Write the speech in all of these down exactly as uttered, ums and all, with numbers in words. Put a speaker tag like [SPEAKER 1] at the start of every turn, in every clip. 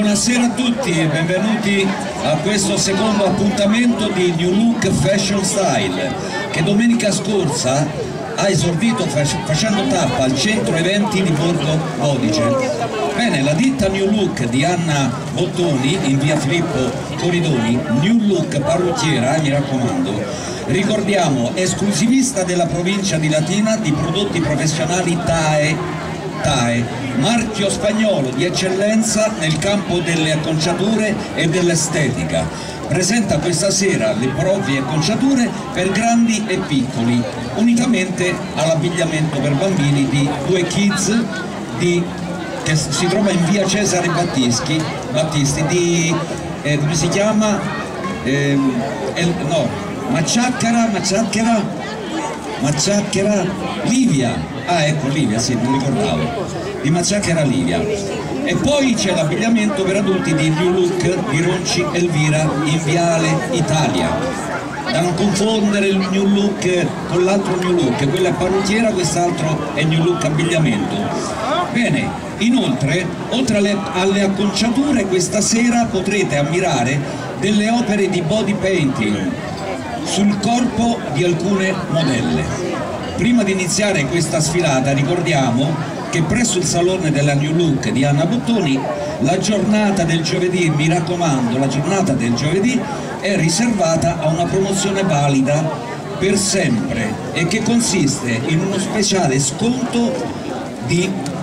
[SPEAKER 1] Buonasera a tutti e benvenuti a questo secondo appuntamento di New Look Fashion Style, che domenica scorsa ha esordito facendo tappa al centro eventi di Borgo Bodice. Bene, la ditta New Look di Anna Bottoni in via Filippo Coridoni, New Look parrucchiera, mi raccomando, ricordiamo, esclusivista della provincia di Latina di prodotti professionali T A E, T A E, marchio spagnolo di eccellenza nel campo delle acconciature e dell'estetica. Presenta questa sera le proprie acconciature per grandi e piccoli, unitamente all'abbigliamento per bambini di Due Kids di, che si trova in via Cesare Battisti, Battisti di, eh, come si chiama? Eh, el, no, Macciacchera, Macciacchera, Macciacchera Livia, ah ecco Livia, sì, non ricordavo, di Macciacchera Livia. E poi c'è l'abbigliamento per adulti di New Look di Ronci Elvira in Viale Italia, da non confondere il New Look con l'altro New Look, quella è parrucchiera, quest'altro è New Look abbigliamento. Bene, inoltre, oltre alle, alle acconciature, questa sera potrete ammirare delle opere di body painting sul corpo di alcune modelle. Prima di iniziare questa sfilata ricordiamo che presso il salone della New Look di Anna Bottoni la giornata del giovedì, mi raccomando, la giornata del giovedì è riservata a una promozione valida per sempre e che consiste in uno speciale sconto di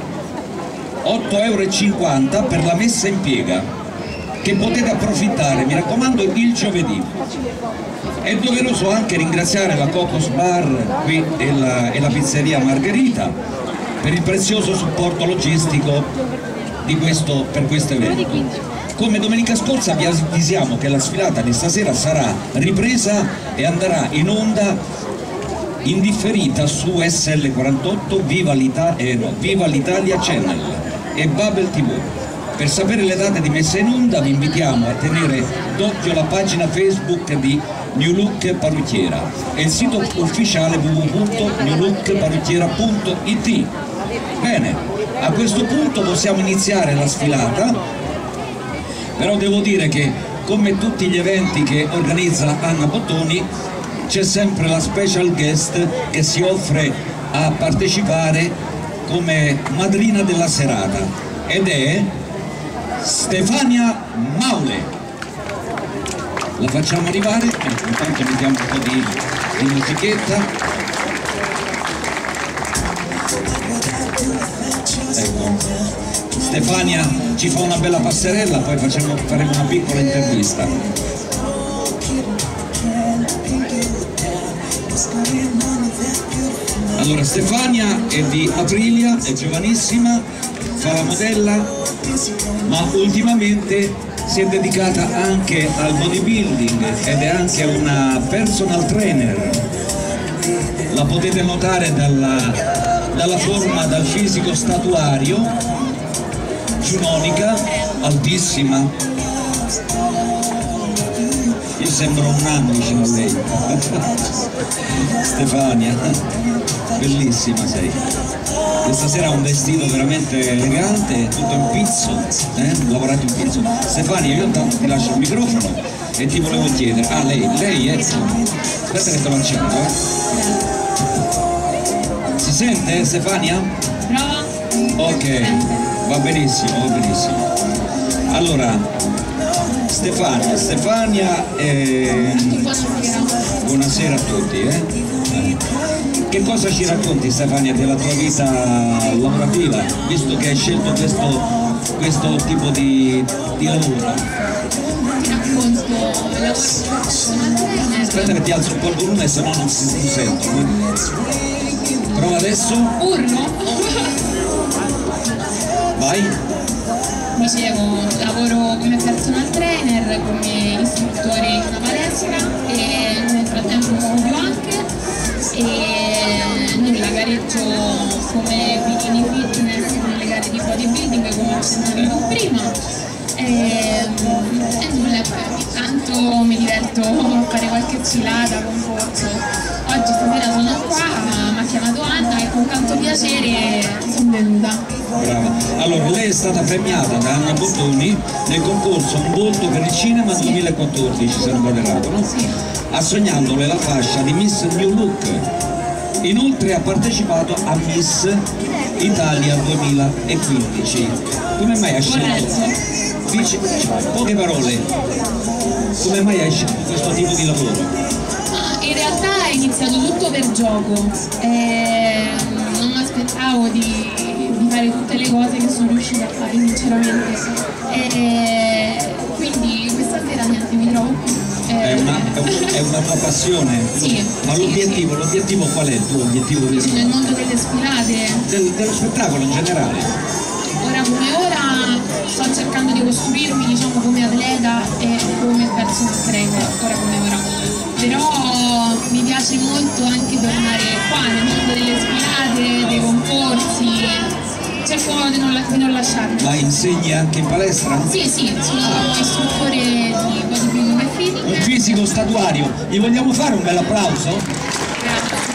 [SPEAKER 1] otto e cinquanta euro per la messa in piega, che potete approfittare, mi raccomando, il giovedì. È doveroso anche ringraziare la Cocos Bar qui e la, e la pizzeria Margherita per il prezioso supporto logistico di questo, per questo evento. Come domenica scorsa vi avvisiamo che la sfilata di stasera sarà ripresa e andrà in onda in differita su S L quarantotto, Viva l'Italia eh no, Viva l'Italia Channel e Babel tivù. Per sapere le date di messa in onda vi invitiamo a tenere d'occhio la pagina Facebook di New Look Parrucchiera e il sito ufficiale w w w punto new look parrucchiera punto i t. Bene, a questo punto possiamo iniziare la sfilata, però devo dire che come tutti gli eventi che organizza Anna Bottoni c'è sempre la special guest che si offre a partecipare come madrina della serata ed è Stefania Maule. La facciamo arrivare, intanto mettiamo un po' di, di musichetta. Ecco, Stefania ci fa una bella passerella, poi facciamo, faremo una piccola intervista. Allora, Stefania è di Aprilia, è giovanissima, fa la modella, ma ultimamente si è dedicata anche al bodybuilding ed è anche una personal trainer. La potete notare dalla, dalla forma, dal fisico statuario, giunonica, altissima. Io sembro un anno vicino a lei. Stefania, bellissima sei. Questa sera ha un vestito veramente elegante, tutto in pizzo, eh? Lavorato in pizzo. Stefania, io intanto ti lascio il microfono e ti volevo chiedere, ah lei, lei è, aspetta che sto lanciando, eh? Si sente Stefania?
[SPEAKER 2] Brava?
[SPEAKER 1] Ok, va benissimo, va benissimo. Allora, Stefania, Stefania, eh... buonasera a tutti, eh? Che cosa ci racconti Stefania della tua vita lavorativa, visto che hai scelto questo, questo tipo di, di lavoro?
[SPEAKER 2] Ti racconto il lavoro professionale.
[SPEAKER 1] Aspetta che ti alzo un po' il volume, se no non si non sento. Prova adesso.
[SPEAKER 2] Urlo?
[SPEAKER 1] Vai.
[SPEAKER 2] Dicevo, lavoro come personal trainer, come istruttore in una palestra e nel frattempo studio anche e nulla, gareggio come bikini fitness nelle gare di bodybuilding come ho accennato prima e, e nulla, ogni tanto mi diverto a fare qualche sfilata, concorso. Oggi stasera sono qua, mi ha chiamato Anna e con tanto piacere sono venuta.
[SPEAKER 1] Brava. Allora, lei è stata premiata da Anna Bottoni nel concorso Un volto per il cinema duemilaquattordici, se non vado errato, no?
[SPEAKER 2] Sì.
[SPEAKER 1] Assegnandole la fascia di Miss New Look. Inoltre ha partecipato a Miss Italia duemilaquindici. Come mai ha scelto? Dice, poche parole, come mai hai scelto questo tipo di lavoro?
[SPEAKER 2] In realtà è iniziato tutto per gioco, e non mi aspettavo di, di fare tutte le cose che sono riuscita a fare sinceramente, e quindi questa sera niente, mi trovo qui.
[SPEAKER 1] È una, è, un, è una tua passione?
[SPEAKER 2] Sì.
[SPEAKER 1] Ma
[SPEAKER 2] sì,
[SPEAKER 1] l'obiettivo,
[SPEAKER 2] sì.
[SPEAKER 1] l'obiettivo qual è il tuo obiettivo? Di...
[SPEAKER 2] Nel mondo delle sfilate?
[SPEAKER 1] Del, dello spettacolo in generale?
[SPEAKER 2] Ora come ora sto cercando di costruirmi, diciamo, come atleta e come personal trainer, ora come ora. Però mi piace molto anche tornare qua nel mondo delle sfilate, dei concorsi, cerco di non, la, di non lasciarmi.
[SPEAKER 1] Ma insegni anche in palestra?
[SPEAKER 2] Sì, sì, sono ah. istruttore di bodybuilding e fitness.
[SPEAKER 1] Un fisico statuario, gli vogliamo fare un bel applauso?
[SPEAKER 2] Grazie.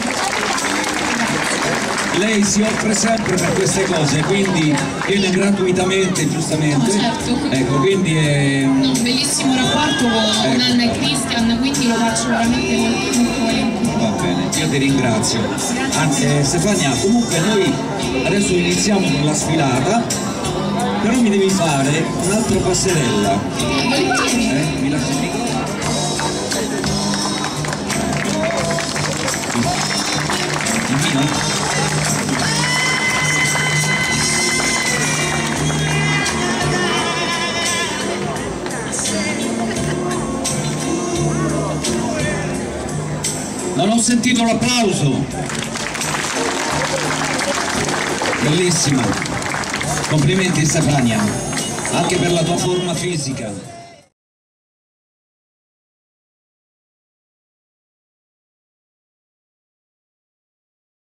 [SPEAKER 1] Lei si offre sempre per queste cose, quindi viene gratuitamente, giustamente.
[SPEAKER 2] No, certo.
[SPEAKER 1] Ecco, quindi è
[SPEAKER 2] un no, bellissimo rapporto con ecco. Anna e Christian, quindi lo faccio veramente molto, molto volentieri.
[SPEAKER 1] Va bene, io ti ringrazio. Anche Stefania, comunque noi adesso iniziamo con la sfilata, però mi devi fare un'altra passerella.
[SPEAKER 2] Volentieri.
[SPEAKER 1] Eh, mi lasci dire. Dimmi. Non ho sentito l'applauso. Bellissima. Complimenti Stefania, anche per la tua forma fisica.